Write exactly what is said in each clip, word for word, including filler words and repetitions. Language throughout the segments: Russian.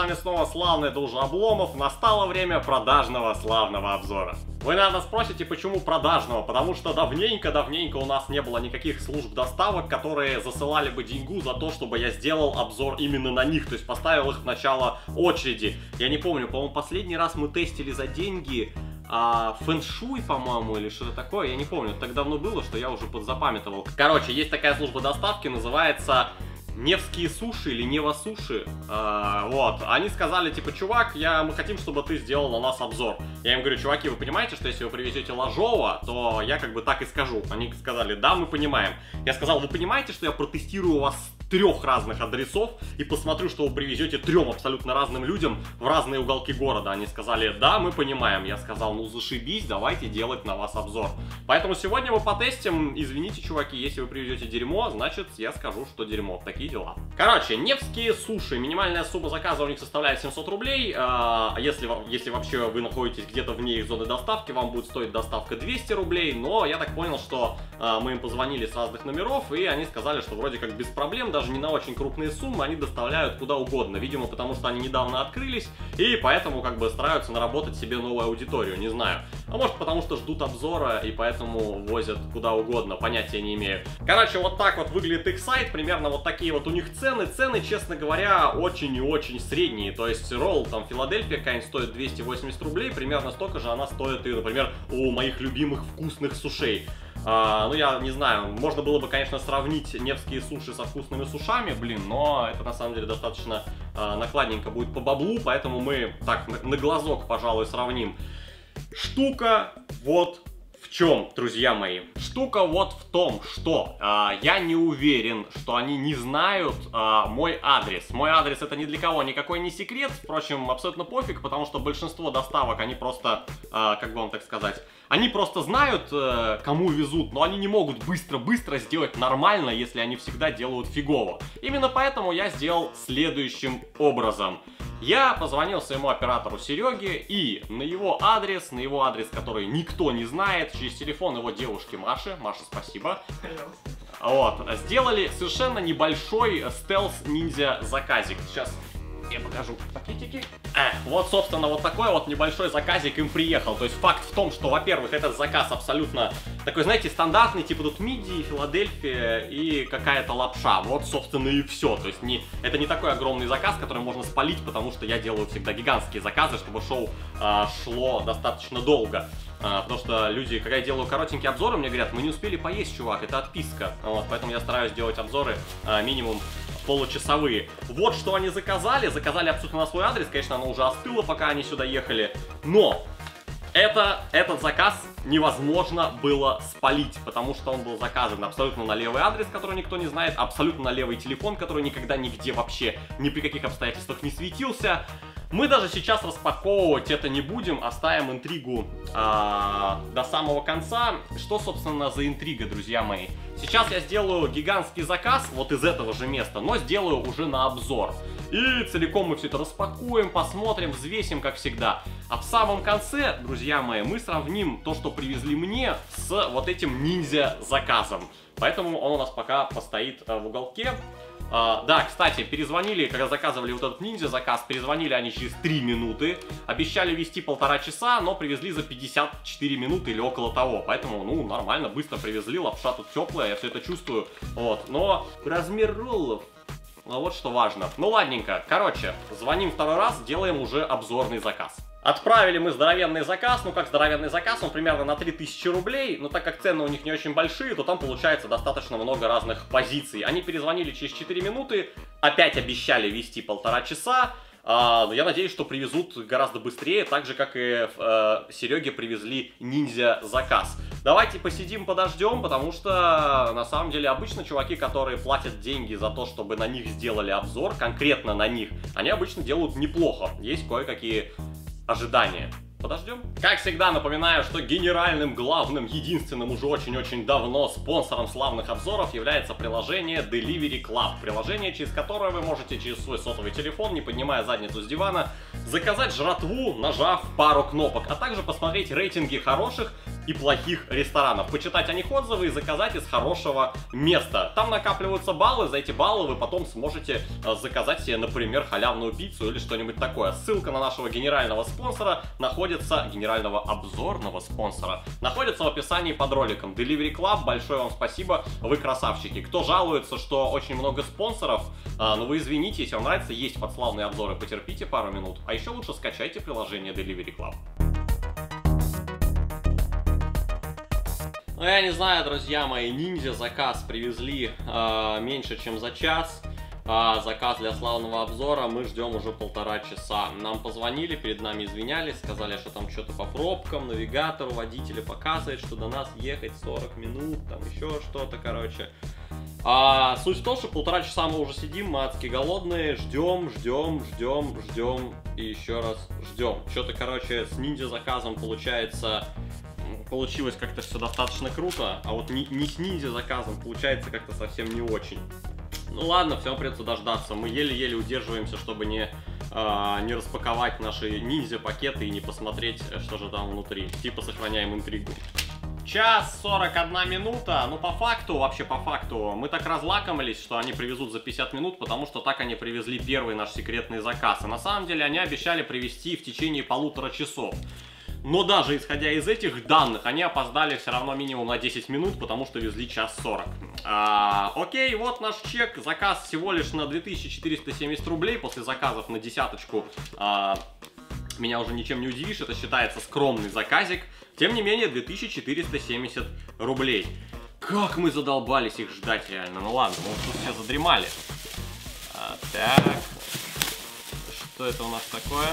вами снова славный Дружа Обломов. Настало время продажного славного обзора. Вы, наверное, спросите, почему продажного? Потому что давненько-давненько у нас не было никаких служб доставок, которые засылали бы деньгу за то, чтобы я сделал обзор именно на них. То есть поставил их в начало очереди. Я не помню, по-моему, последний раз мы тестили за деньги а, фэншуй, по-моему, или что-то такое. Я не помню, это так давно было, что я уже подзапамятовал. Короче, есть такая служба доставки, называется Невские суши или Нева суши. А, вот, они сказали, типа, чувак, я, мы хотим, чтобы ты сделал на нас обзор. Я им говорю, чуваки, вы понимаете, что если вы привезете Ложова, то я как бы так и скажу. Они сказали, да, мы понимаем. Я сказал, вы понимаете, что я протестирую у вас трех разных адресов и посмотрю, что вы привезете трем абсолютно разным людям в разные уголки города. Они сказали, да, мы понимаем. Я сказал, ну зашибись, давайте делать на вас обзор. Поэтому сегодня мы потестим. Извините, чуваки, если вы привезете дерьмо, значит я скажу, что дерьмо. Такие дела. Короче, Невские суши. Минимальная сумма заказа у них составляет семьсот рублей. А если, если вообще вы находитесь где-то вне их зоны доставки, вам будет стоить доставка двести рублей. Но я так понял, что а, мы им позвонили с разных номеров, и они сказали, что вроде как без проблем, даже не на очень крупные суммы, они доставляют куда угодно. Видимо, потому что они недавно открылись, и поэтому как бы стараются наработать себе новую аудиторию, не знаю. А может потому что ждут обзора, и поэтому возят куда угодно, понятия не имею. Короче, вот так вот выглядит их сайт, примерно вот такие вот у них цены. Цены, честно говоря, очень и очень средние. То есть ролл там Филадельфия какая-нибудь стоит двести восемьдесят рублей, примерно столько же она стоит и, например, у моих любимых вкусных сушей. А, ну, я не знаю, можно было бы, конечно, сравнить Невские суши со вкусными сушами, блин, но это на самом деле достаточно а, накладненько будет по баблу, поэтому мы так на, на глазок, пожалуй, сравним. Штука вот в чем, друзья мои. Штука вот в том, что а, я не уверен, что они не знают а, мой адрес. Мой адрес это ни для кого никакой не секрет, впрочем, абсолютно пофиг, потому что большинство доставок, они просто, а, как бы вам так сказать, они просто знают, э, кому везут, но они не могут быстро-быстро сделать нормально, если они всегда делают фигово. Именно поэтому я сделал следующим образом. Я позвонил своему оператору Сереге и на его адрес, на его адрес, который никто не знает, через телефон его девушки Маши, Маша, спасибо, вот, сделали совершенно небольшой стелс-ниндзя заказик. Сейчас я покажу пакетики. Э, вот, собственно, вот такой вот небольшой заказик им приехал. То есть факт в том, что, во-первых, этот заказ абсолютно такой, знаете, стандартный, типа тут мидии, Филадельфия и какая-то лапша. Вот, собственно, и все. То есть не, это не такой огромный заказ, который можно спалить, потому что я делаю всегда гигантские заказы, чтобы шоу э, шло достаточно долго. А, потому что люди, когда я делаю коротенькие обзоры, мне говорят, мы не успели поесть, чувак, это отписка. Вот, поэтому я стараюсь делать обзоры а, минимум получасовые. Вот что они заказали. Заказали абсолютно на свой адрес. Конечно, оно уже остыло, пока они сюда ехали. Но это, этот заказ невозможно было спалить, потому что он был заказан абсолютно на левый адрес, который никто не знает, абсолютно на левый телефон, который никогда нигде вообще ни при каких обстоятельствах не светился. Мы даже сейчас распаковывать это не будем, оставим интригу а, до самого конца. Что, собственно, за интрига, друзья мои? Сейчас я сделаю гигантский заказ вот из этого же места, но сделаю уже на обзор. И целиком мы все это распакуем, посмотрим, взвесим, как всегда. А в самом конце, друзья мои, мы сравним то, что привезли мне, с вот этим ниндзя-заказом. Поэтому он у нас пока постоит а, в уголке. Uh, да, кстати, перезвонили, когда заказывали вот этот ниндзя заказ, перезвонили они через три минуты, обещали везти полтора часа, но привезли за пятьдесят четыре минуты или около того, поэтому, ну, нормально, быстро привезли, лапша тут теплая, я все это чувствую, вот, но размер роллов, вот что важно. Ну, ладненько, короче, звоним второй раз, делаем уже обзорный заказ. Отправили мы здоровенный заказ, ну как здоровенный заказ, он примерно на три тысячи рублей, но так как цены у них не очень большие, то там получается достаточно много разных позиций. Они перезвонили через четыре минуты, опять обещали везти полтора часа, а, я надеюсь, что привезут гораздо быстрее, так же как и э, Сереге привезли ниндзя заказ. Давайте посидим, подождем, потому что на самом деле обычно чуваки, которые платят деньги за то, чтобы на них сделали обзор, конкретно на них, они обычно делают неплохо, есть кое-какие ожидания. Подождем. Как всегда, напоминаю, что генеральным, главным, единственным уже очень-очень давно спонсором славных обзоров является приложение Delivery Club. Приложение, через которое вы можете через свой сотовый телефон, не поднимая задницу с дивана, заказать жратву, нажав пару кнопок, а также посмотреть рейтинги хороших и плохих ресторанов. Почитать о них отзывы и заказать из хорошего места. Там накапливаются баллы, за эти баллы вы потом сможете заказать себе, например, халявную пиццу или что-нибудь такое. Ссылка на нашего генерального спонсора находится, генерального обзорного спонсора, находится в описании под роликом. Delivery Club, большое вам спасибо, вы красавчики. Кто жалуется, что очень много спонсоров, а, ну вы извините, если вам нравится, есть подславные обзоры, потерпите пару минут. А еще лучше скачайте приложение Delivery Club. Ну, я не знаю, друзья мои, ниндзя заказ привезли э, меньше, чем за час. Э, заказ для славного обзора мы ждем уже полтора часа. Нам позвонили, перед нами извинялись, сказали, что там что-то по пробкам, навигатору, водителя показывает, что до нас ехать сорок минут, там еще что-то, короче. А, суть в том, что полтора часа мы уже сидим, мы адски голодные, ждем, ждем, ждем, ждем и еще раз ждем. Что-то, короче, с ниндзя заказом получается... Получилось как-то все достаточно круто, а вот не, не с ниндзя заказом получается как-то совсем не очень. Ну ладно, все придется дождаться. Мы еле-еле удерживаемся, чтобы не, э, не распаковать наши ниндзя пакеты и не посмотреть, что же там внутри. Типа сохраняем интригу. Час сорок одна минута. Ну по факту, вообще по факту, мы так разлакомились, что они привезут за пятьдесят минут, потому что так они привезли первый наш секретный заказ. А на самом деле они обещали привезти в течение полутора часов. Но даже исходя из этих данных, они опоздали все равно минимум на десять минут, потому что везли час сорок. А, окей, вот наш чек. Заказ всего лишь на две тысячи четыреста семьдесят рублей. После заказов на десяточку а, меня уже ничем не удивишь. Это считается скромный заказик. Тем не менее, две тысячи четыреста семьдесят рублей. Как мы задолбались их ждать реально. Ну ладно, мы тут все задремали. А, так. Что это у нас такое?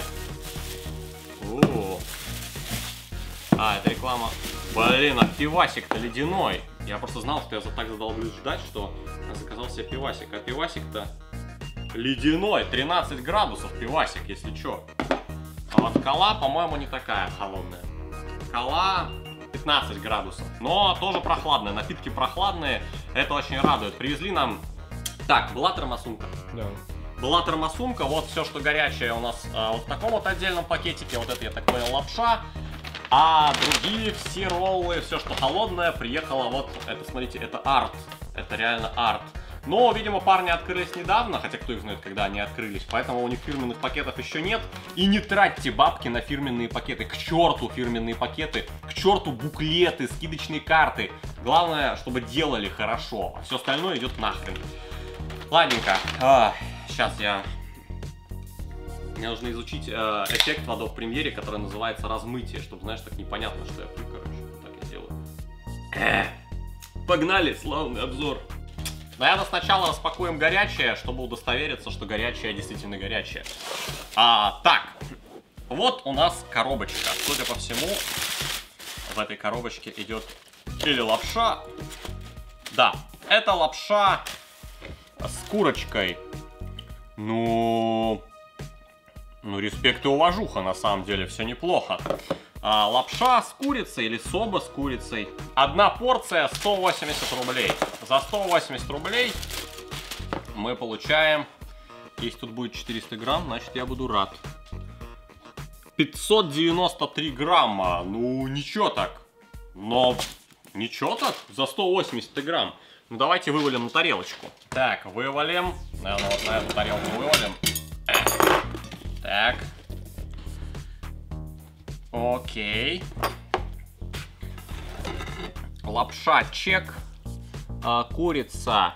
О. А, это реклама. Блин, а пивасик-то ледяной. Я просто знал, что я за так задолблюсь ждать, что заказал себе пивасик. А пивасик-то ледяной. тринадцать градусов пивасик, если чё. А вот кола, по-моему, не такая холодная. Кола пятнадцать градусов. Но тоже прохладная. Напитки прохладные. Это очень радует. Привезли нам... Так, была термосумка. Да. Была термосумка. Вот все, что горячее у нас а, вот в таком вот отдельном пакетике. Вот это, я так понял, лапша. А другие все роллы, все, что холодное, приехало вот, это, смотрите, это арт. Это реально арт. Но, видимо, парни открылись недавно, хотя кто их знает, когда они открылись. Поэтому у них фирменных пакетов еще нет. И не тратьте бабки на фирменные пакеты. К черту фирменные пакеты, к черту буклеты, скидочные карты. Главное, чтобы делали хорошо, а все остальное идет нахрен. Ладненько, а, сейчас я... Мне нужно изучить э, эффект в Adobe Premiere, который называется размытие, чтобы, знаешь, так непонятно, что я пью, короче. Так я делаю. Э, погнали, славный обзор. Наверное, сначала распакуем горячее, чтобы удостовериться, что горячее действительно горячее. А, так, вот у нас коробочка. Судя по всему, в этой коробочке идет или лапша. Да, это лапша с курочкой. Ну... Ну, респект и уважуха, на самом деле, все неплохо. А, лапша с курицей или соба с курицей. Одна порция сто восемьдесят рублей. За сто восемьдесят рублей мы получаем... Если тут будет четыреста грамм, значит я буду рад. пятьсот девяносто три грамма. Ну, ничего так. Но ничего так за сто восемьдесят грамм. Ну, давайте вывалим на тарелочку. Так, вывалим. Наверное, вот на эту тарелку вывалим. Так. Окей. Лапша чек. А, курица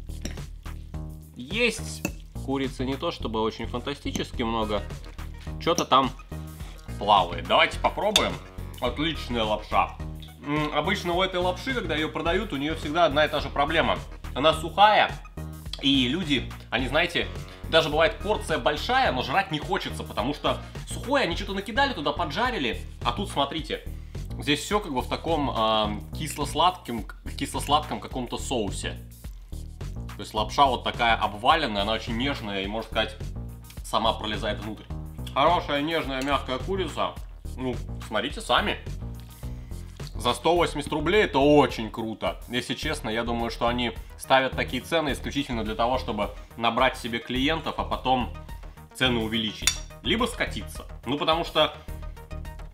есть. Курицы не то чтобы очень фантастически много. Что-то там плавает. Давайте попробуем. Отличная лапша. М-м, обычно у этой лапши, когда ее продают, у нее всегда одна и та же проблема. Она сухая. И люди, они, знаете... Даже бывает порция большая, но жрать не хочется, потому что сухое они что-то накидали туда, поджарили. А тут, смотрите, здесь все как бы в таком э, кисло-сладком, кисло-сладком каком-то соусе. То есть лапша вот такая обваленная, она очень нежная и, можно сказать, сама пролезает внутрь. Хорошая, нежная, мягкая курица. Ну, смотрите сами. За сто восемьдесят рублей это очень круто. Если честно, я думаю, что они ставят такие цены исключительно для того, чтобы набрать себе клиентов, а потом цены увеличить. Либо скатиться. Ну, потому что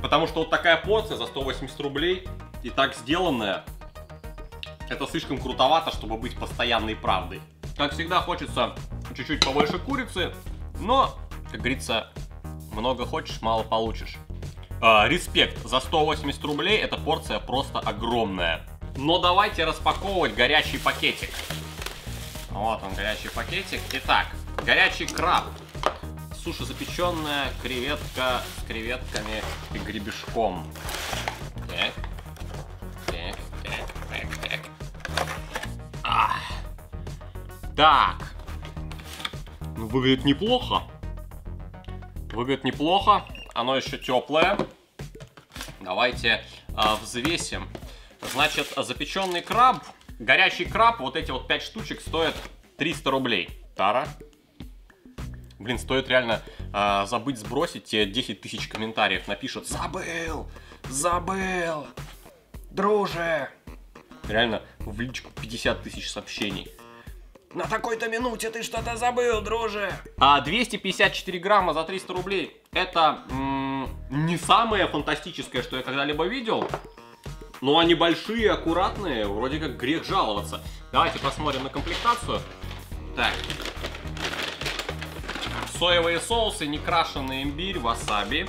Потому что вот такая порция за сто восемьдесят рублей и так сделанная, это слишком крутовато, чтобы быть постоянной правдой. Как всегда, хочется чуть-чуть побольше курицы, но, как говорится, много хочешь, мало получишь. Э, респект, за сто восемьдесят рублей эта порция просто огромная. Но давайте распаковывать горячий пакетик. Вот он, горячий пакетик. Итак, горячий краб. Сушезапеченная креветка с креветками и гребешком. Так. Так, так, так, так. А. Так. Ну, выглядит неплохо. Выглядит неплохо. Оно еще теплое. Давайте а, взвесим. Значит, запеченный краб, горячий краб, вот эти вот пять штучек стоят триста рублей. Тара. Блин, стоит реально э, забыть сбросить, тебе десять тысяч комментариев напишут. Забыл! Забыл! Друже! Реально, в личку пятьдесят тысяч сообщений. На такой-то минуте ты что-то забыл, друже! А двести пятьдесят четыре грамма за триста рублей. Это м- не самое фантастическое, что я когда-либо видел. Но они большие, аккуратные, вроде как грех жаловаться. Давайте посмотрим на комплектацию. Так. Соевые соусы, некрашенный имбирь, васаби.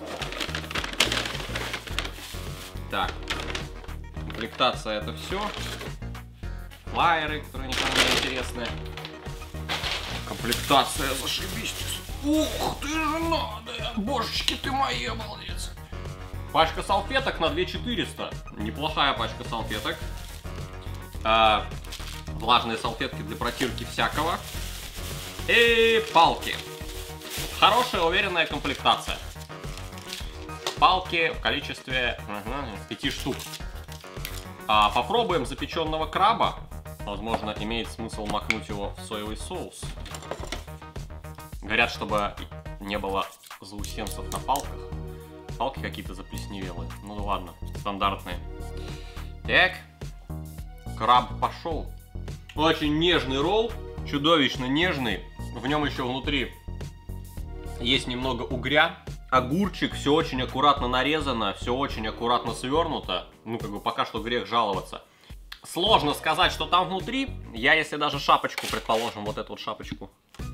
Так. Комплектация это все. Флайеры, которые никому не интересны. Комплектация, зашибись. Ух ты же надо! Божечки ты мои, обалдец. Пачка салфеток на две тысячи четыреста. Неплохая пачка салфеток. А, влажные салфетки для протирки всякого. И палки. Хорошая, уверенная комплектация. Палки в количестве пяти штук. А, попробуем запеченного краба. Возможно, имеет смысл макнуть его в соевый соус. Говорят, чтобы не было заусенцев на палках. Палки какие-то заплесневелые. Ну да ладно, стандартные. Так. Краб пошел. Очень нежный ролл. Чудовищно нежный. В нем еще внутри есть немного угря. Огурчик, все очень аккуратно нарезано, все очень аккуратно свернуто. Ну, как бы пока что грех жаловаться. Сложно сказать, что там внутри. Я, если даже шапочку, предположим, вот эту вот шапочку.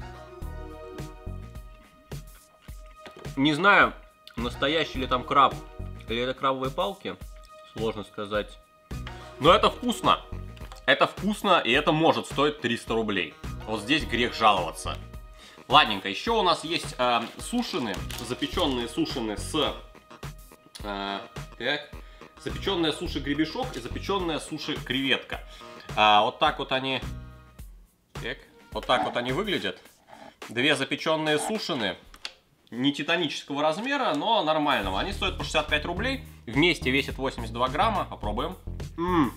Не знаю, настоящий ли там краб, или это крабовые палки. Сложно сказать. Но это вкусно. Это вкусно, и это может стоить триста рублей. Вот здесь грех жаловаться. Ладненько, еще у нас есть э, сушины, запеченные сушины с... Э, так, запеченная суши-гребешок и запеченная суши-креветка. А, вот так вот они... Так, вот так вот они выглядят. Две запеченные сушины. Не титанического размера, но нормального. Они стоят по шестьдесят пять рублей. Вместе весят восемьдесят два грамма. Попробуем. М-м.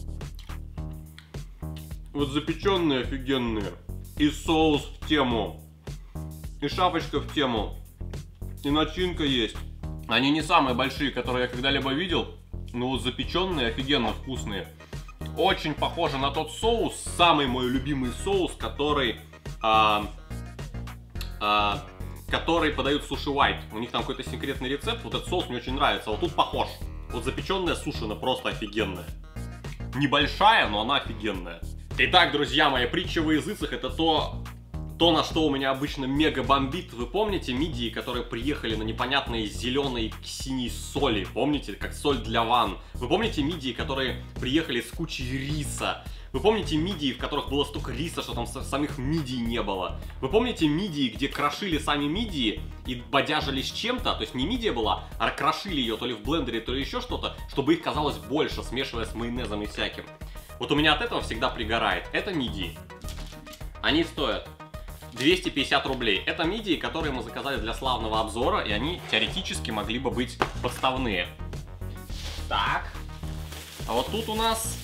Вот запеченные офигенные. И соус в тему. И шапочка в тему. И начинка есть. Они не самые большие, которые я когда-либо видел. Но вот запеченные офигенно вкусные. Очень похоже на тот соус. Самый мой любимый соус, который... А, а, который подают в Суши White. У них там какой-то секретный рецепт. Вот этот соус мне очень нравится. Вот тут похож. Вот запеченная сушина просто офигенная. Небольшая, но она офигенная. Итак, друзья мои, притча во языцах — это то, то, на что у меня обычно мега бомбит. Вы помните мидии, которые приехали на непонятные зеленые синие соли? Помните, как соль для ванн? Вы помните мидии, которые приехали с кучей риса? Вы помните мидии, в которых было столько риса, что там самих мидий не было? Вы помните мидии, где крошили сами мидии и бодяжили с чем-то? То есть не мидия была, а крошили ее то ли в блендере, то ли еще что-то, чтобы их казалось больше, смешивая с майонезом и всяким. Вот у меня от этого всегда пригорает. Это мидии. Они стоят двести пятьдесят рублей. Это мидии, которые мы заказали для славного обзора, и они теоретически могли бы быть подставные. Так. А вот тут у нас...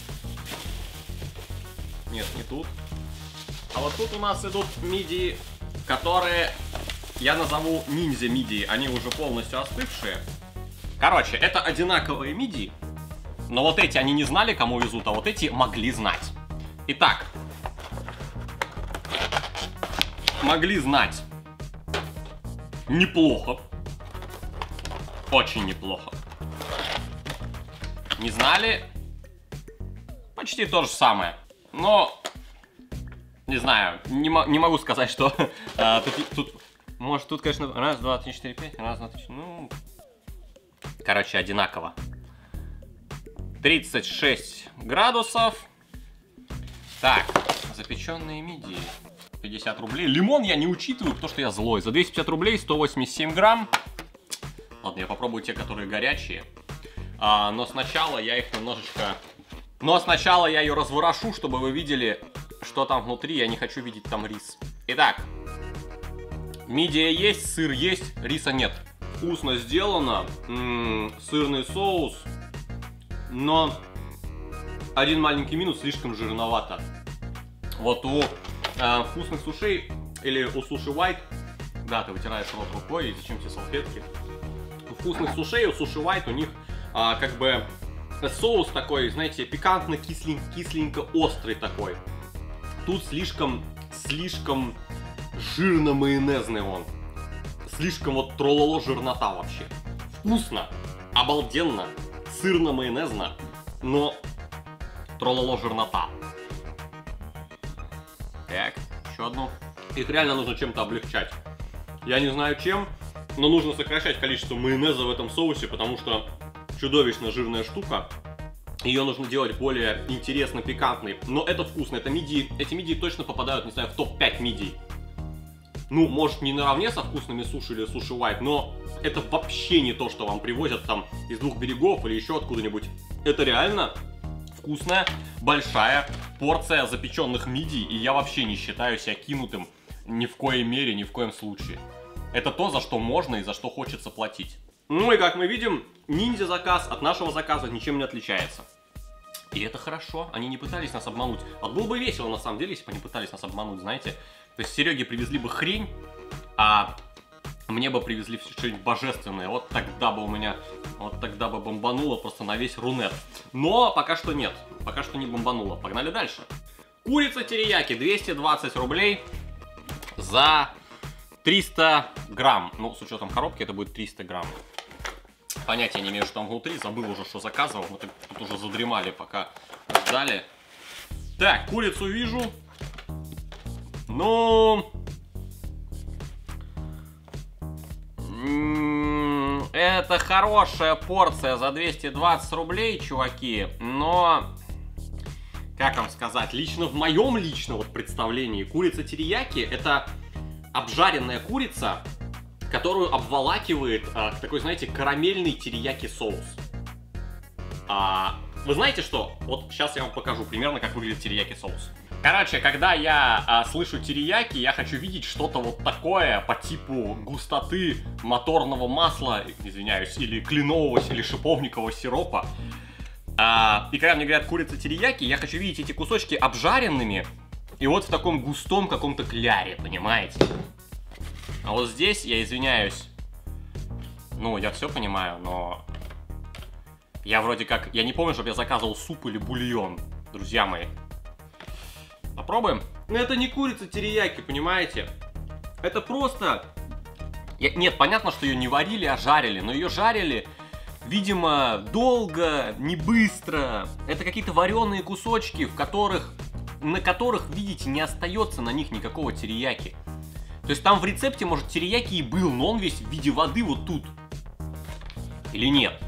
Нет, не тут. А вот тут у нас идут мидии, которые я назову ниндзя мидии. Они уже полностью остывшие. Короче, это одинаковые мидии. Но вот эти они не знали, кому везут, а вот эти могли знать. Итак. Могли знать. Неплохо. очень неплохо. Не знали? Почти то же самое. Но, не знаю, не, не могу сказать, что а, тут, тут, может, тут, конечно, раз, два, три, четыре, пять, раз, два, три, ну, короче, одинаково. тридцать шесть градусов. Так, запеченные мидии. пятьдесят рублей. Лимон я не учитываю, потому что я злой. За двести пятьдесят рублей сто восемьдесят семь грамм. Ладно, я попробую те, которые горячие. А, но сначала я их немножечко... Но сначала я ее разворошу, чтобы вы видели, что там внутри. Я не хочу видеть там рис. Итак. Мидия есть, сыр есть, риса нет. Вкусно сделано. М-м, сырный соус. Но один маленький минус, слишком жирновато. Вот у э, вкусных сушей или у суши White, да, ты вытираешь рот рукой, и зачем тебе салфетки? У вкусных сушей, у суши White у них а, как бы соус такой, знаете, пикантно-кисленько-острый такой. Тут слишком, слишком жирно-майонезный он. Слишком вот трололо жирнота вообще. Вкусно, обалденно, сырно-майонезно, но трололо жирнота. Так, еще одну. Их реально нужно чем-то облегчать. Я не знаю чем, но нужно сокращать количество майонеза в этом соусе, потому что чудовищно жирная штука. Ее нужно делать более интересно, пикантной. Но это вкусно, это мидии, эти мидии точно попадают, не знаю, в топ пять мидий. Ну, может, не наравне со вкусными суши или суши White, но это вообще не то, что вам привозят там из двух берегов или еще откуда-нибудь. Это реально вкусная, большая порция запеченных мидий, и я вообще не считаю себя кинутым ни в коей мере, ни в коем случае. Это то, за что можно и за что хочется платить. Ну и как мы видим, ниндзя заказ от нашего заказа ничем не отличается. И это хорошо, они не пытались нас обмануть. Вот было бы весело на самом деле, если бы они пытались нас обмануть, знаете. То есть Сереге привезли бы хрень, а мне бы привезли что-нибудь божественное. Вот тогда бы у меня, вот тогда бы бомбануло просто на весь Рунет. Но пока что нет, пока что не бомбануло. Погнали дальше. Курица терияки, двести двадцать рублей за триста грамм. Ну, с учетом коробки это будет триста грамм. Понятия не имею, что там внутри, забыл уже, что заказывал. Мы тут уже задремали, пока ждали. Так, курицу вижу. Ну... Это хорошая порция за двести двадцать рублей, чуваки, но, как вам сказать, лично в моем личном вот представлении курица терияки это обжаренная курица, которую обволакивает а, такой, знаете, карамельный терияки соус. А, вы знаете что? Вот сейчас я вам покажу примерно, как выглядит терияки соус. Короче, когда я а, слышу терияки, я хочу видеть что-то вот такое по типу густоты моторного масла, извиняюсь, или кленового, или шиповникового сиропа. А, и когда мне говорят курица терияки, я хочу видеть эти кусочки обжаренными и вот в таком густом каком-то кляре, понимаете? А вот здесь, я извиняюсь, ну, я все понимаю, но я вроде как, я не помню, чтобы я заказывал суп или бульон, друзья мои. Попробуем? Но это не курица терияки, понимаете? Это просто... Я... Нет, понятно, что ее не варили, а жарили. Но ее жарили, видимо, долго, не быстро. Это какие-то вареные кусочки, в которых... на которых, видите, не остается на них никакого терияки. То есть там в рецепте, может, терияки и был, но он весь в виде воды вот тут. Или нет?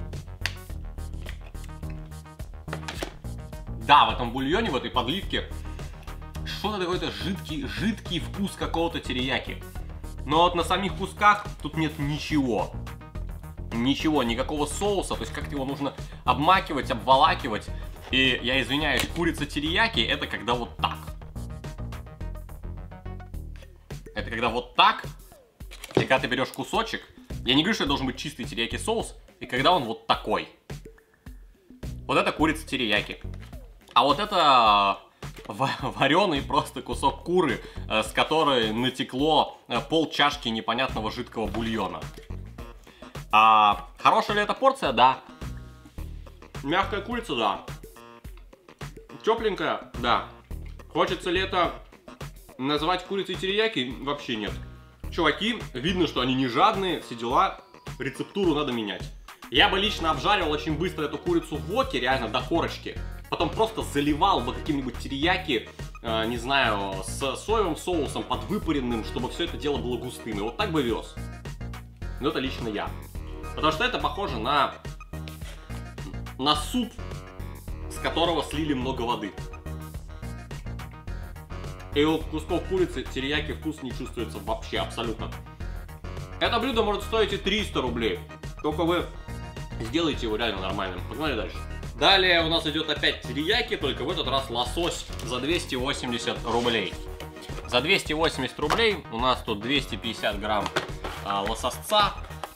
Да, в этом бульоне, в этой подливке что-то такое-то жидкий, жидкий вкус какого-то терияки. Но вот на самих кусках тут нет ничего. Ничего, никакого соуса. То есть как-то его нужно обмакивать, обволакивать. И я извиняюсь, курица терияки это когда вот так. Это когда вот так. И когда ты берешь кусочек. Я не говорю, что это должен быть чистый терияки соус. И когда он вот такой. Вот это курица терияки. А вот это вареный просто кусок куры, с которой натекло пол чашки непонятного жидкого бульона. А хорошая ли эта порция? Да. Мягкая курица? Да. Тепленькая? Да. Хочется ли это назвать курицей терияки? Вообще нет. Чуваки, видно, что они не жадные, все дела. рецептуру надо менять. Я бы лично обжаривал очень быстро эту курицу в воке, реально до корочки. Потом просто заливал бы каким-нибудь терияки, э, не знаю, с соевым соусом подвыпаренным, чтобы все это дело было густым. И вот так бы вез. Но это лично я. Потому что это похоже на, на суп, с которого слили много воды. И вот кусков курицы терияки вкус не чувствуется вообще абсолютно. Это блюдо может стоить и триста рублей. Только вы сделайте его реально нормальным. Погнали дальше. Далее у нас идет опять терияки, только в этот раз лосось за двести восемьдесят рублей. За двести восемьдесят рублей у нас тут двести пятьдесят грамм а, лососца.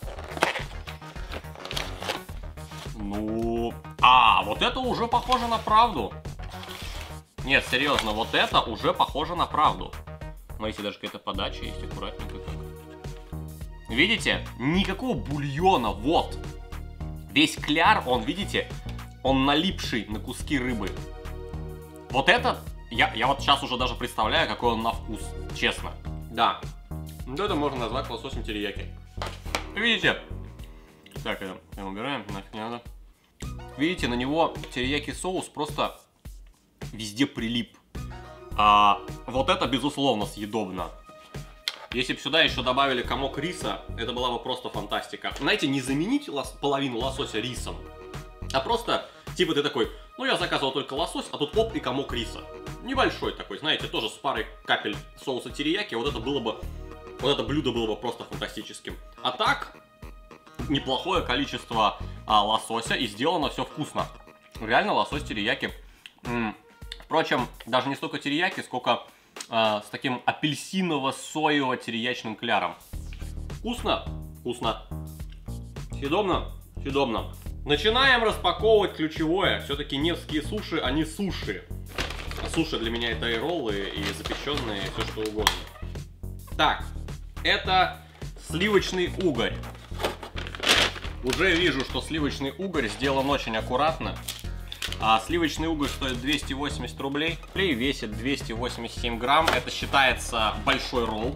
Ну, а, вот это уже похоже на правду. Нет, серьезно, вот это уже похоже на правду. Смотрите, даже какая-то подача есть, аккуратненько как. Видите? Никакого бульона, вот. Весь кляр, он, видите, он налипший на куски рыбы. Вот этот, я, я вот сейчас уже даже представляю, какой он на вкус, честно. Да, вот это можно назвать лососем терияки. Видите? Так, это убираем, нафиг не надо. Видите, на него терияки соус просто везде прилип. А вот это, безусловно, съедобно. Если бы сюда еще добавили комок риса, это была бы просто фантастика. Знаете, не заменить лос половину лосося рисом, а просто, типа ты такой, ну я заказывал только лосось, а тут оп и комок риса. Небольшой такой, знаете, тоже с парой капель соуса терияки, вот это было бы, вот это блюдо было бы просто фантастическим. А так, неплохое количество а, лосося, и сделано все вкусно. Реально лосось терияки. М-м. Впрочем, даже не столько терияки, сколько э, с таким апельсиново-соево-терьячным кляром. Вкусно? Вкусно. Съедобно? Съедобно. Начинаем распаковывать ключевое. Все-таки невские суши, они суши. А суши для меня это и роллы, и запеченные, и все что угодно. Так, это сливочный угорь. Уже вижу, что сливочный угорь сделан очень аккуратно. А сливочный угорь стоит двести восемьдесят рублей. И весит двести восемьдесят семь грамм. Это считается большой ролл.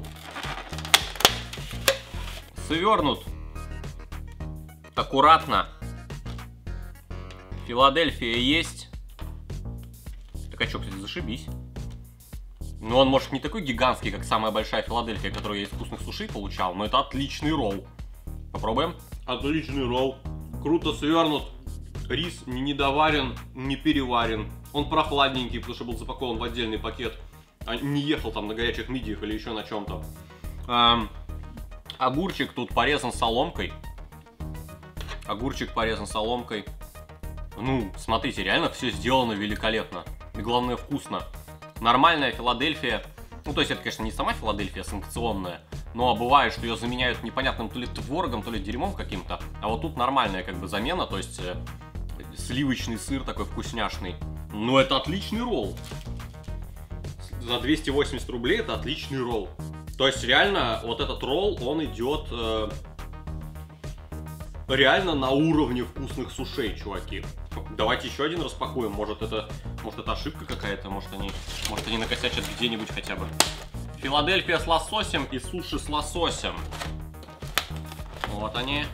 Свернут аккуратно. Филадельфия есть. Так а что, кстати, зашибись. Ну, он, может, не такой гигантский, как самая большая Филадельфия, которую я из вкусных суши получал, но это отличный ролл. Попробуем. Отличный ролл. Круто свернут. Рис не недоварен, не переварен. Он прохладненький, потому что был запакован в отдельный пакет. А не ехал там на горячих мидиях или еще на чем-то. Эм, огурчик тут порезан соломкой. Огурчик порезан соломкой. Ну, смотрите, реально все сделано великолепно. И главное, вкусно. Нормальная Филадельфия. Ну, то есть это, конечно, не сама Филадельфия санкционная. Но бывает, что ее заменяют непонятным то ли творогом, то ли дерьмом каким-то. А вот тут нормальная как бы замена, то есть э, сливочный сыр такой вкусняшный. Ну это отличный ролл. За двести восемьдесят рублей это отличный ролл. То есть реально вот этот ролл, он идет э, реально на уровне вкусных сушей, чуваки. Давайте еще один распакуем. Может это, может это ошибка какая-то, может они, может они накосячат где-нибудь хотя бы. Филадельфия с лососем и суши с лососем. Вот они.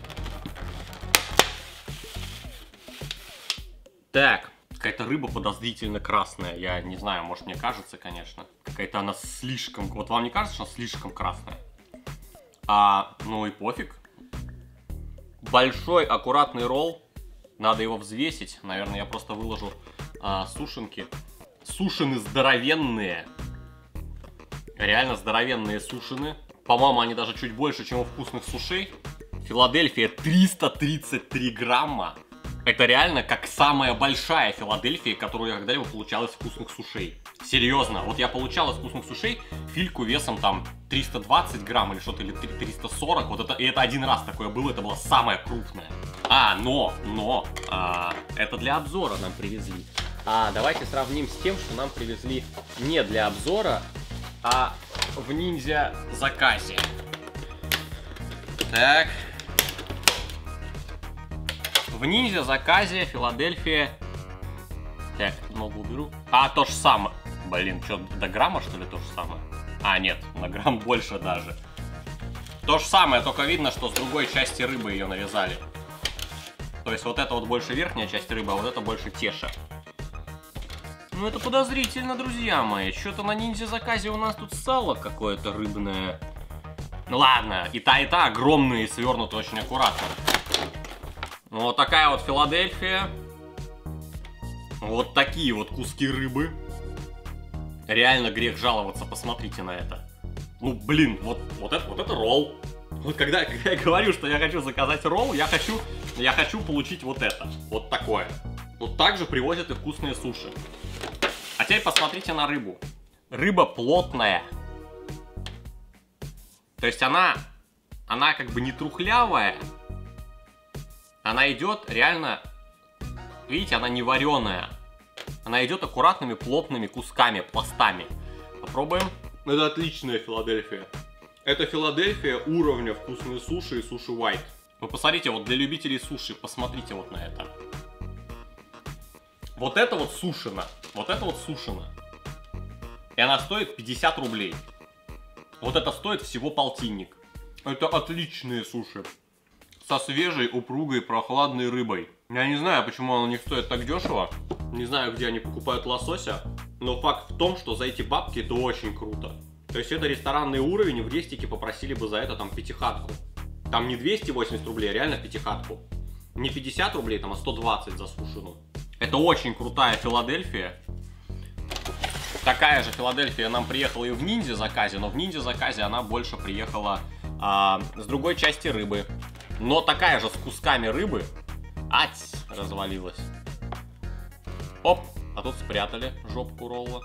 Так, какая-то рыба подозрительно красная. Я не знаю, может мне кажется, конечно. Какая-то она слишком... Вот вам не кажется, что она слишком красная? А, ну и пофиг. Большой аккуратный ролл. Надо его взвесить. Наверное, я просто выложу а, сушинки. Сушины здоровенные. Реально здоровенные сушины. По-моему, они даже чуть больше, чем у вкусных сушей. Филадельфия триста тридцать три грамма. Это реально как самая большая Филадельфия, которую я когда-либо получал из вкусных сушей. Серьезно, вот я получал из вкусных сушей фильку весом там триста двадцать грамм или что-то, или триста сорок. Вот это, и это один раз такое было, это была самая крупная. А, но, но, а, это для обзора нам привезли. А давайте сравним с тем, что нам привезли не для обзора, а в ниндзя заказе. Так. В ниндзя заказе Филадельфия. Так, много уберу. А, то же самое. Блин, что, до грамма, что ли, то же самое? А, нет, на грамм больше даже. То же самое, только видно, что с другой части рыбы ее навязали. То есть вот это вот больше верхняя часть рыбы, а вот это больше теша. Ну это подозрительно, друзья мои. Что-то на ниндзя заказе у нас тут сало какое-то рыбное. Ну ладно, и та, и та огромные, свернуты очень аккуратно. Ну, вот такая вот Филадельфия. Вот такие вот куски рыбы. Реально грех жаловаться, посмотрите на это. Ну блин, вот, вот, это, вот это ролл. Вот когда, когда я говорю, что я хочу заказать ролл, я хочу, я хочу получить вот это. Вот такое. Вот так же привозят и вкусные суши. А теперь посмотрите на рыбу. Рыба плотная. То есть она, она как бы не трухлявая. Она идет реально, видите, она не вареная. Она идет аккуратными плотными кусками, пластами. Попробуем. Это отличная Филадельфия. Это Филадельфия уровня вкусные суши и суши White. Вы посмотрите, вот для любителей суши, посмотрите вот на это. Вот это вот сушено. Вот это вот сушено. И она стоит пятьдесят рублей. Вот это стоит всего полтинник. Это отличные суши. Со свежей, упругой, прохладной рыбой. Я не знаю, почему она у них стоит так дешево. Не знаю, где они покупают лосося. Но факт в том, что за эти бабки это очень круто. То есть это ресторанный уровень, в Рестике попросили бы за это там пятихатку. Там не двести восемьдесят рублей, а реально пятихатку. Не пятьдесят рублей, там, а сто двадцать за сушину. Это очень крутая Филадельфия. Такая же Филадельфия нам приехала и в ниндзя заказе, но в ниндзя заказе она больше приехала а, с другой части рыбы. Но такая же с кусками рыбы. Ать, развалилась. Оп, а тут спрятали жопку ролла.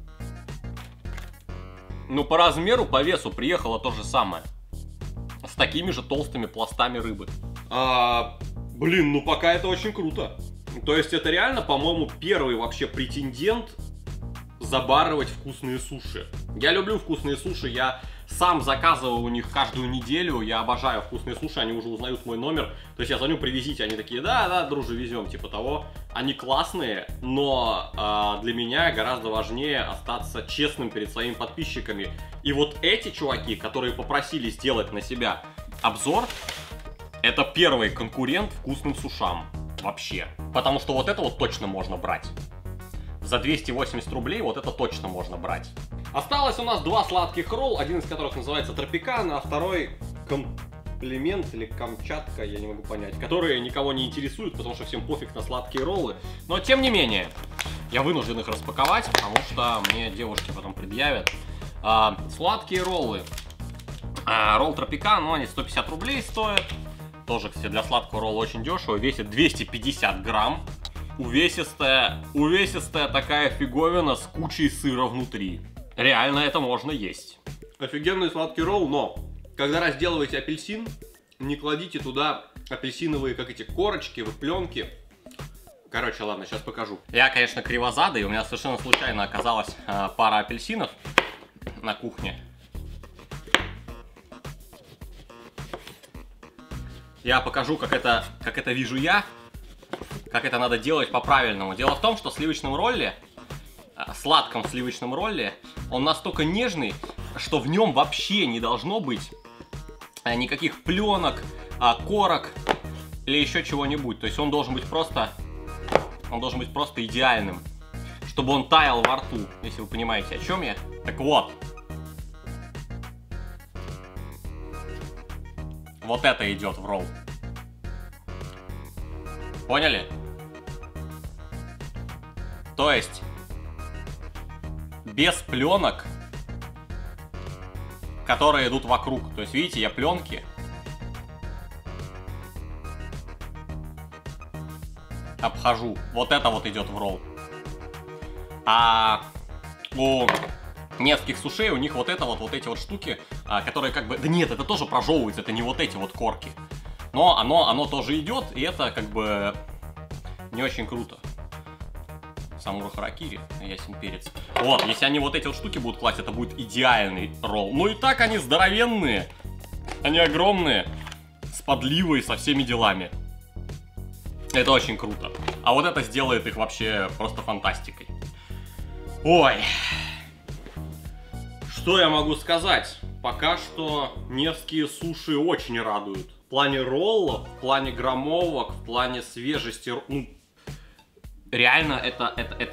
Ну, по размеру, по весу приехало то же самое. С такими же толстыми пластами рыбы. А, блин, ну пока это очень круто. То есть это реально, по-моему, первый вообще претендент забарывать вкусные суши. Я люблю вкусные суши, я сам заказываю у них каждую неделю, я обожаю вкусные суши, они уже узнают мой номер. То есть я звоню, привезите, они такие, да, да, друже, везем, типа того. Они классные, но э, для меня гораздо важнее остаться честным перед своими подписчиками. И вот эти чуваки, которые попросили сделать на себя обзор, это первый конкурент вкусным сушам. Вообще. Потому что вот это вот точно можно брать. За двести восемьдесят рублей вот это точно можно брать. Осталось у нас два сладких ролл, один из которых называется Тропикана, а второй Комплимент или Камчатка, я не могу понять, которые никого не интересуют, потому что всем пофиг на сладкие роллы. Но тем не менее, я вынужден их распаковать, потому что мне девушки потом предъявят. А, сладкие роллы. А, ролл Тропикан, ну они сто пятьдесят рублей стоят. Тоже, кстати, для сладкого ролла очень дешево. Весит двести пятьдесят грамм. Увесистая, увесистая такая фиговина с кучей сыра внутри. Реально это можно есть. Офигенный сладкий ролл, но когда разделываете апельсин, не кладите туда апельсиновые, как эти корочки, пленки. Короче, ладно, сейчас покажу. Я, конечно, кривозадый, у меня совершенно случайно оказалась э, пара апельсинов на кухне. Я покажу, как это, как это вижу я, как это надо делать по-правильному. Дело в том, что в сливочном ролле, сладком сливочном ролле, он настолько нежный, что в нем вообще не должно быть никаких пленок, корок или еще чего-нибудь. То есть он должен быть просто, он должен быть просто идеальным, чтобы он таял во рту, если вы понимаете, о чем я. Так вот. Вот это идет в ролл. Поняли? То есть без пленок, которые идут вокруг. То есть, видите, я пленки обхожу. Вот это вот идет в ролл. А у нескольких сушей у них вот это вот, вот эти вот штуки, а, которые как бы... Да нет, это тоже прожевывается, это не вот эти вот корки. Но оно, оно тоже идет, и это как бы не очень круто. Самура харакири, ясен перец. Вот, если они вот эти вот штуки будут класть, это будет идеальный ролл. Ну и так они здоровенные. Они огромные. С подливой, со всеми делами. Это очень круто. А вот это сделает их вообще просто фантастикой. Ой. Что я могу сказать? пока что невские суши очень радуют. В плане роллов, в плане граммовок, в плане свежести. Ну, реально это, это, это...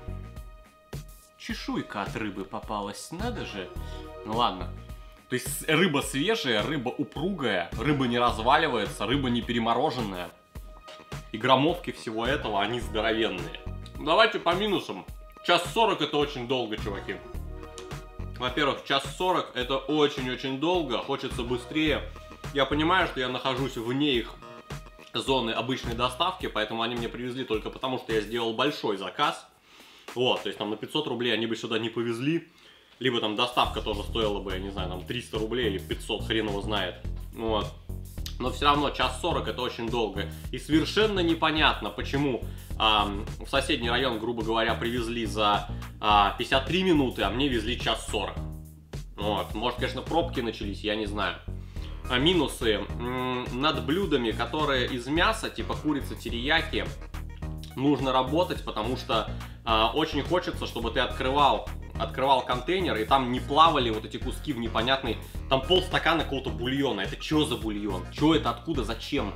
Чешуйка от рыбы попалась, надо же. Ну ладно. То есть рыба свежая, рыба упругая, рыба не разваливается, рыба не перемороженная. И граммовки всего этого, они здоровенные. Давайте по минусам. час сорок это очень долго, чуваки. Во-первых, час сорок это очень-очень долго, хочется быстрее. Я понимаю, что я нахожусь вне их зоны обычной доставки, поэтому они мне привезли только потому, что я сделал большой заказ. Вот, то есть там на пятьсот рублей они бы сюда не повезли. Либо там доставка тоже стоила бы, я не знаю, там триста рублей или пятьсот, хрен его знает. Вот. Но все равно час сорок это очень долго. И совершенно непонятно, почему а, в соседний район, грубо говоря, привезли за а, пятьдесят три минуты, а мне везли час сорок. Вот. Может, конечно, пробки начались, я не знаю. А минусы. М-м, над блюдами, которые из мяса, типа курица терияки, нужно работать, потому что а, очень хочется, чтобы ты открывал... открывал контейнер, и там не плавали вот эти куски в непонятный... Там полстакана какого-то бульона. Это что за бульон? Что это? Откуда? Зачем?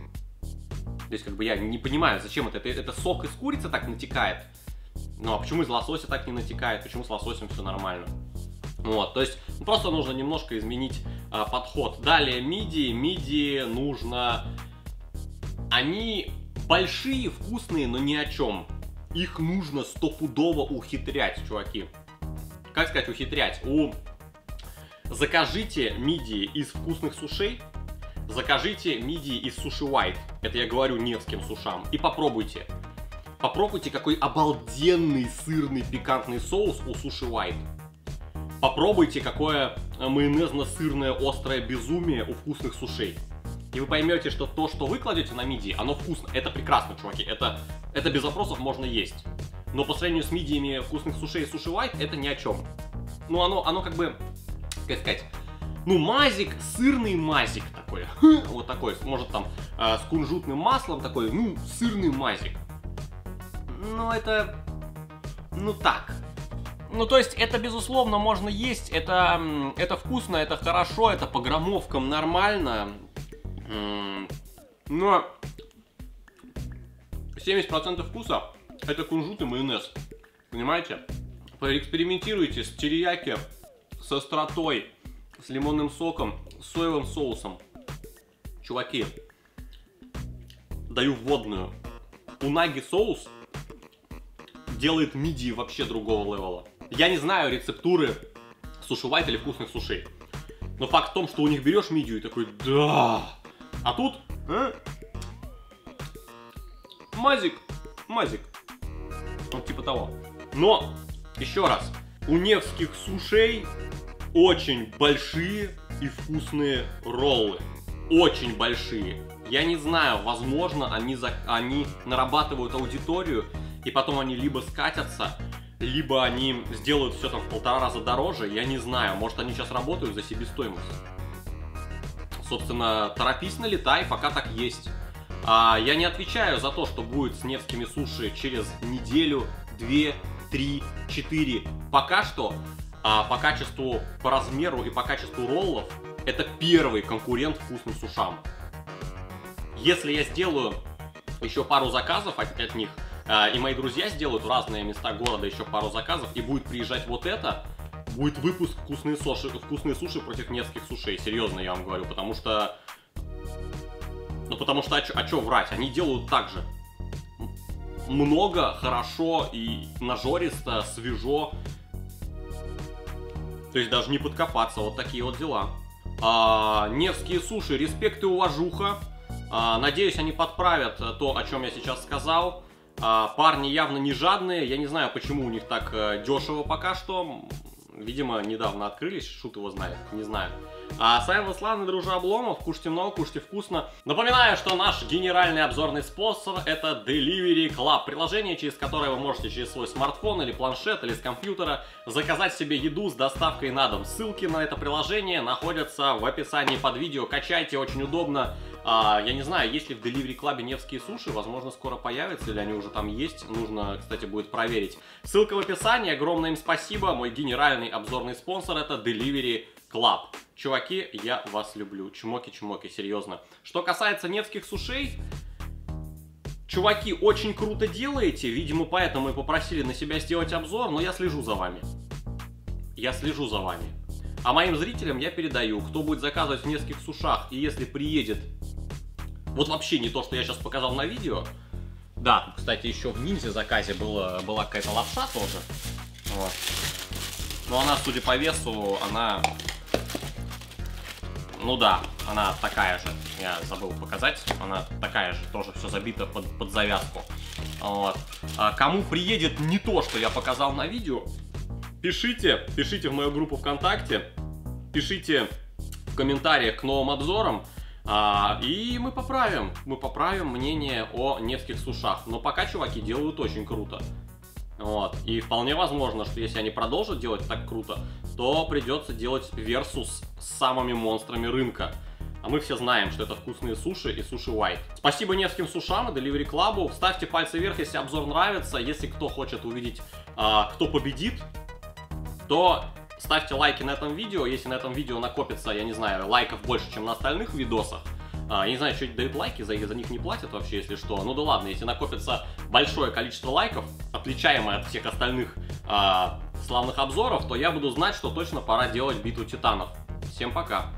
То есть, как бы я не понимаю, зачем это? Это, это сок из курицы так натекает? Ну, а почему из лосося так не натекает? Почему с лососем все нормально? Вот, то есть, ну, просто нужно немножко изменить а, подход. Далее, мидии. Мидии нужно... Они большие, вкусные, но ни о чем. Их нужно стопудово ухитрять, чуваки. Как сказать ухитрять? У... Закажите мидии из вкусных сушей, закажите мидии из Суши White. Это я говорю невским сушам. И попробуйте. Попробуйте, какой обалденный сырный пикантный соус у Суши White. Попробуйте, какое майонезно-сырное острое безумие у вкусных сушей. И вы поймете, что то, что вы кладете на мидии, оно вкусно. Это прекрасно, чуваки. Это, это без вопросов можно есть. Но по сравнению с мидиями вкусных сушей и Суши White, это ни о чем. Ну, оно, оно как бы, как сказать, ну, мазик, сырный мазик такой. Вот такой, может там э, с кунжутным маслом такой, ну, сырный мазик. Ну, это, ну, так. Ну, то есть, это, безусловно, можно есть. Это, это вкусно, это хорошо, это по граммовкам нормально. Но семьдесят процентов вкуса это кунжут и майонез. Понимаете? Поэкспериментируйте с терияки, с остротой, с лимонным соком, с соевым соусом. Чуваки, даю вводную. Унаги соус делает мидии вообще другого левела. Я не знаю рецептуры Суши White или вкусных сушей. Но факт в том, что у них берешь мидию и такой, да. А тут а? Мазик, мазик. Вот типа того. Но, еще раз, у невских сушей очень большие и вкусные роллы. Очень большие. Я не знаю, возможно, они, за... они нарабатывают аудиторию, и потом они либо скатятся, либо они сделают все там в полтора раза дороже. Я не знаю, может они сейчас работают за себестоимость. Собственно, торопись, налетай, пока так есть. А, я не отвечаю за то, что будет с невскими суши через неделю, две, три, четыре. Пока что, а, по качеству, по размеру и по качеству роллов, это первый конкурент вкусным сушам. Если я сделаю еще пару заказов от, от них, а, и мои друзья сделают в разные места города еще пару заказов, и будет приезжать вот это, будет выпуск вкусные суши, вкусные суши против невских сушей. Серьезно, я вам говорю, потому что... Ну, потому что, а чё врать? Они делают так же. Много, хорошо и нажористо, свежо. То есть даже не подкопаться, вот такие вот дела. А, невские суши, респект и уважуха. А, надеюсь, они подправят то, о чем я сейчас сказал. А, парни явно не жадные, я не знаю, почему у них так дешево пока что. Видимо, недавно открылись, шут его знает, не знаю. А с вами был славный дружа Обломов, кушайте много, кушайте вкусно. Напоминаю, что наш генеральный обзорный спонсор это Delivery Club, приложение, через которое вы можете через свой смартфон или планшет или с компьютера заказать себе еду с доставкой на дом. Ссылки на это приложение находятся в описании под видео, качайте, очень удобно. А, я не знаю, есть ли в Delivery Club невские суши, возможно, скоро появятся, или они уже там есть, нужно, кстати, будет проверить. Ссылка в описании, огромное им спасибо, мой генеральный обзорный спонсор это Delivery Club. Чуваки, я вас люблю. Чмоки-чмоки, серьезно. Что касается невских сушей, чуваки, очень круто делаете. Видимо, поэтому и попросили на себя сделать обзор, но я слежу за вами. Я слежу за вами. А моим зрителям я передаю, кто будет заказывать в невских сушах, и если приедет... Вот вообще не то, что я сейчас показал на видео. Да, кстати, еще в ниндзя заказе было, была какая-то лапша тоже. Вот. Но она, судя по весу, она... Ну да, она такая же. Я забыл показать. Она такая же, тоже все забито под, под завязку. Вот. А кому приедет не то, что я показал на видео, пишите, пишите в мою группу ВКонтакте, пишите в комментариях к новым обзорам, а, и мы поправим, мы поправим мнение о невских сушах. Но пока чуваки делают очень круто. Вот. И вполне возможно, что если они продолжат делать так круто, то придется делать версус с самыми монстрами рынка. А мы все знаем, что это вкусные суши и суши White. Спасибо невским сушам и Delivery Club. Ставьте пальцы вверх, если обзор нравится. Если кто хочет увидеть, а, кто победит, то ставьте лайки на этом видео. Если на этом видео накопится, я не знаю, лайков больше, чем на остальных видосах. А, я не знаю, что дают лайки, за, за них не платят вообще, если что. Ну да ладно, если накопится большое количество лайков, отличаемое от всех остальных а, славных обзоров, то я буду знать, что точно пора делать битву титанов. Всем пока!